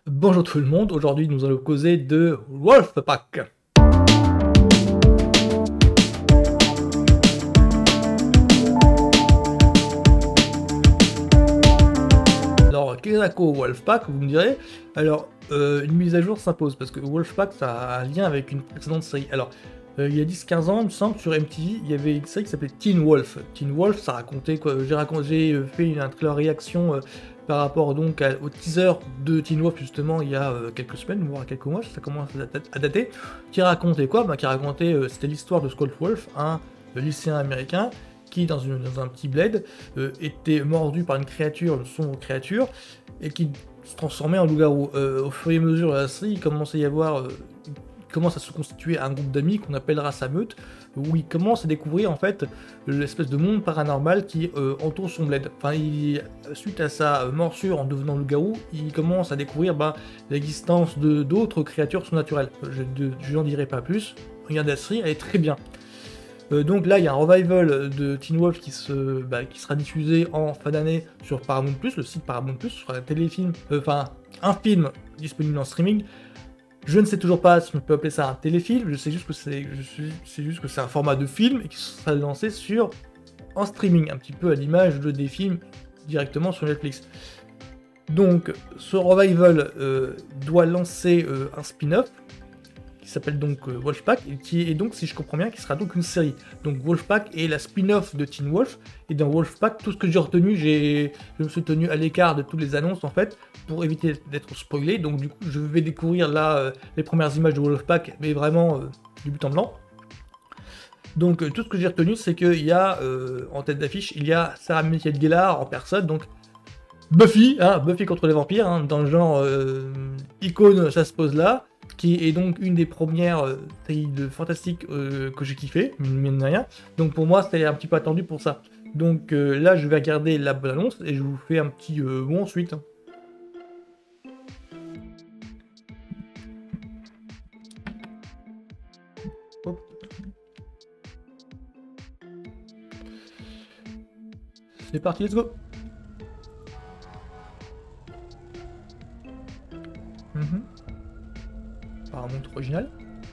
Bonjour tout le monde, aujourd'hui nous allons causer de Wolfpack. Alors, Kenako Wolfpack, vous me direz, alors une mise à jour s'impose parce que Wolfpack ça a un lien avec une précédente série. Alors, il y a 10-15 ans, il me semble, sur MTV, il y avait une série qui s'appelait Teen Wolf. Teen Wolf, ça racontait quoi? J'ai fait un trailer réaction par rapport donc au teaser de Teen Wolf justement il y a quelques semaines, voire quelques mois, ça commence à dater, qui racontait quoi? Qui racontait, c'était l'histoire de Skull Wolf, un lycéen américain qui, dans un petit bled, était mordu par une créature, une sombre créature, et qui se transformait en loup-garou. Au fur et à mesure de la série, il commence à y avoir... commence à se constituer un groupe d'amis qu'on appellera sa meute, où il commence à découvrir en fait l'espèce de monde paranormal qui entoure son bled. Enfin, suite à sa morsure en devenant loup-garou, il commence à découvrir l'existence d'autres créatures surnaturelles. Je n'en dirai pas plus, regardez la série, elle est très bien. Donc là, il y a un revival de Teen Wolf qui sera diffusé en fin d'année sur Paramount+, le site Paramount+, sur un téléfilm, un film disponible en streaming. Je ne sais toujours pas si on peut appeler ça un téléfilm, je sais juste que c'est un format de film et qui sera lancé en streaming, un petit peu à l'image des films directement sur Netflix. Donc, ce revival doit lancer un spin-off qui s'appelle donc Wolfpack, et qui est donc, si je comprends bien, qui sera donc une série. Donc Wolfpack est la spin-off de Teen Wolf, et dans Wolfpack, tout ce que j'ai retenu, je me suis tenu à l'écart de toutes les annonces en fait, pour éviter d'être spoilé, donc du coup je vais découvrir là les premières images de Wolfpack, mais vraiment du but en blanc. Donc tout ce que j'ai retenu, c'est qu'il y a, en tête d'affiche, il y a Sarah Michelle Gellar en personne, donc Buffy, Buffy contre les vampires, dans le genre icône, ça se pose là, qui est donc une des premières séries de fantastique que j'ai kiffé, mine de rien. Donc pour moi, c'était un petit peu attendu pour ça. Donc là, je vais regarder la bonne annonce et je vous fais un petit bon ensuite. Hop. C'est parti, let's go. Paramount original.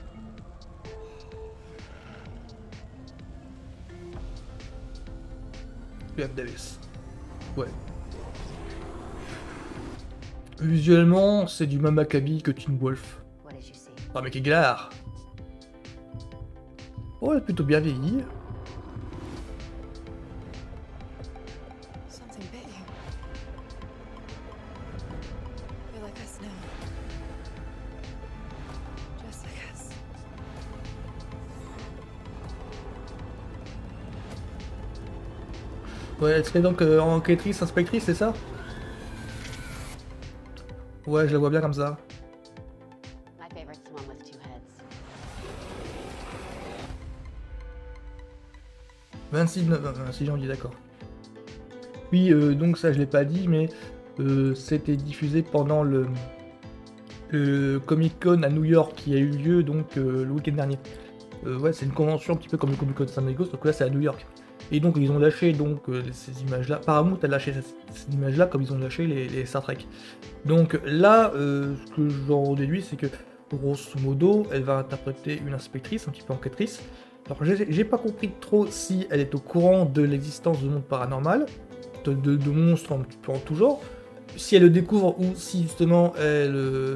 F. Davis. Ouais. Visuellement, c'est du même acabit que Teen Wolf. Ah, mais quel galère. Oh, elle est plutôt bien vieillie. Ouais, elle serait donc enquêtrice, inspectrice, c'est ça? Ouais, je la vois bien comme ça. 26 janvier, d'accord. Oui, donc ça je l'ai pas dit, mais c'était diffusé pendant le Comic Con à New York qui a eu lieu donc le week-end dernier. Ouais, c'est une convention un petit peu comme le Comic Con de San Diego, donc là c'est à New York. Et donc ils ont lâché donc ces images-là. Paramount a lâché ces images-là comme ils ont lâché les Star Trek. Donc là, ce que j'en déduis, c'est que grosso modo, elle va interpréter une inspectrice, un petit peu enquêtrice. Alors j'ai pas compris trop si elle est au courant de l'existence du monde paranormal, de monstres un petit peu en tout genre, si elle le découvre ou si justement elle...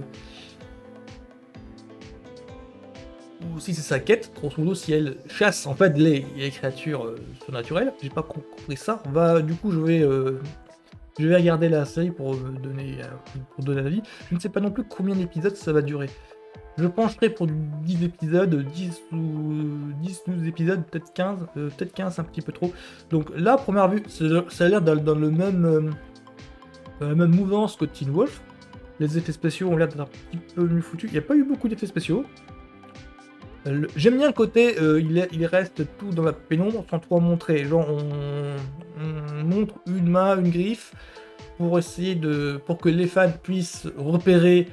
ou si c'est sa quête, grosso modo, si elle chasse en fait les créatures surnaturelles. J'ai pas compris ça. Du coup, je vais regarder la série pour donner un avis. Je ne sais pas non plus combien d'épisodes ça va durer. Je pencherai pour 10 épisodes, 10 ou 10-12 épisodes, peut-être 15, un petit peu trop. Donc là, première vue, ça a l'air dans le même, la même mouvance que Teen Wolf. Les effets spéciaux ont l'air d'être un petit peu mieux foutus. Il n'y a pas eu beaucoup d'effets spéciaux. J'aime bien le côté, il reste tout dans la pénombre sans trop en montrer. Genre, on montre une main, une griffe, pour essayer pour que les fans puissent repérer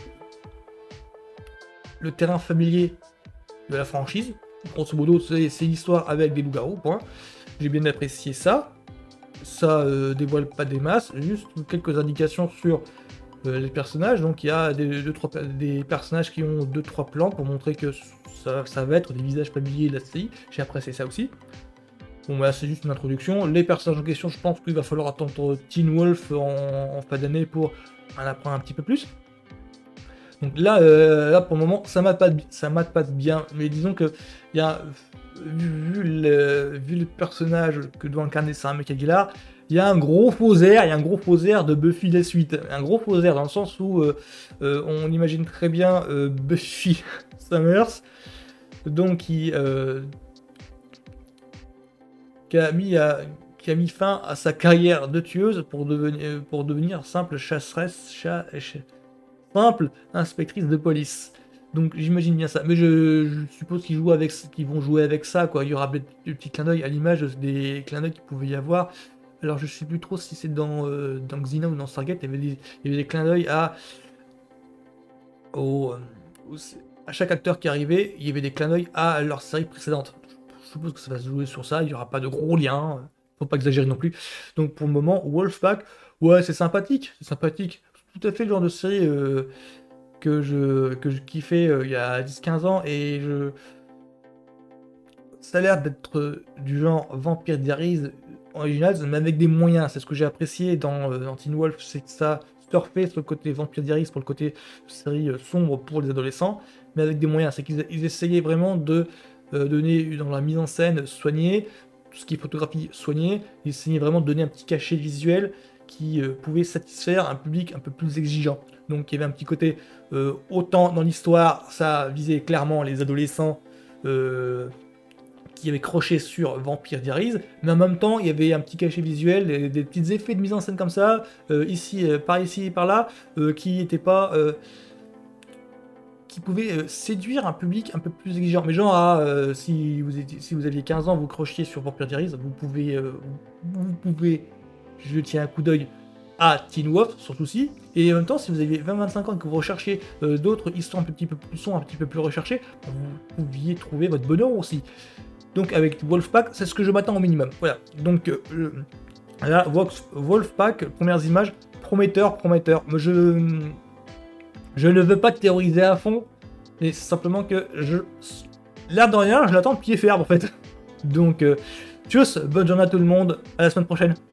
le terrain familier de la franchise. Grosso modo, c'est l'histoire avec des loups-garous, point. J'ai bien apprécié ça. Ça dévoile pas des masses, juste quelques indications sur les personnages. Donc il y a des personnages qui ont 2-3 plans pour montrer que ça va être des visages familiers de la série. J'ai apprécié ça aussi. Bon bah c'est juste une introduction. Les personnages en question, je pense qu'il va falloir attendre Teen Wolf en fin d'année pour en apprendre un petit peu plus. Donc là pour le moment, ça mate pas bien, mais disons que il y a, vu le personnage que doit incarner Sarah Michael Gellar, il y a un gros faux air de Buffy la suite. Un gros faux air dans le sens où on imagine très bien Buffy Summers, donc qui a mis fin à sa carrière de tueuse pour devenir simple simple inspectrice de police. Donc j'imagine bien ça, mais je suppose qu'ils vont jouer avec ça, quoi. Il y aura des petits clins d'œil à l'image des clins d'œil qu'il pouvait y avoir. Alors je sais plus trop si c'est dans Xena ou dans Stargate, il y avait des clins d'œil à chaque acteur qui arrivait, il y avait des clins d'œil à leur série précédente. Je suppose que ça va se jouer sur ça, il n'y aura pas de gros liens, faut pas exagérer non plus. Donc pour le moment, Wolfpack, ouais c'est sympathique, tout à fait le genre de série que je kiffais il y a 10-15 ans, et ça a l'air d'être du genre Vampire Diaries Originals, mais avec des moyens. C'est ce que j'ai apprécié dans Teen Wolf, c'est que ça surfait sur le côté Vampire Diaries pour le côté série sombre pour les adolescents, mais avec des moyens. C'est qu'ils essayaient vraiment de donner dans la mise en scène soignée, tout ce qui est photographie soignée, ils essayaient vraiment de donner un petit cachet visuel qui pouvait satisfaire un public un peu plus exigeant. Donc il y avait un petit côté, autant dans l'histoire, ça visait clairement les adolescents qui avaient croché sur Vampire Diaries, mais en même temps il y avait un petit cachet visuel, des petits effets de mise en scène comme ça, ici et par là, qui n'étaient pas... qui pouvaient séduire un public un peu plus exigeant. Mais genre, si vous aviez 15 ans, vous crochiez sur Vampire Diaries, vous pouvez jeter un coup d'œil à Teen Wolf, sans souci. Et en même temps, si vous avez 20-25 ans et que vous recherchez d'autres histoires un petit peu plus sombres, un petit peu plus recherchées, vous pouviez trouver votre bonheur aussi. Donc avec Wolfpack, c'est ce que je m'attends au minimum. Voilà. Donc là, Wolfpack, premières images, prometteur. Mais je ne veux pas théoriser à fond, mais c'est simplement que l'air de rien, je l'attends de pied ferme en fait. Donc, tchuss, bonne journée à tout le monde, à la semaine prochaine.